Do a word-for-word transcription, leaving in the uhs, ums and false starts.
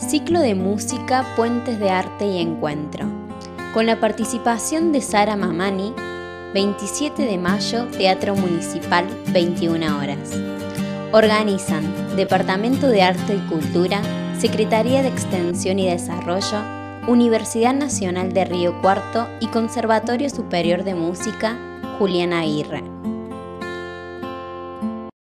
Ciclo de música, puentes de arte y encuentro. Con la participación de Sara Mamani, veintisiete de mayo, Teatro Municipal, veintiuna horas. Organizan Departamento de Arte y Cultura, Secretaría de Extensión y Desarrollo, Universidad Nacional de Río Cuarto y Conservatorio Superior de Música Julián Aguirre.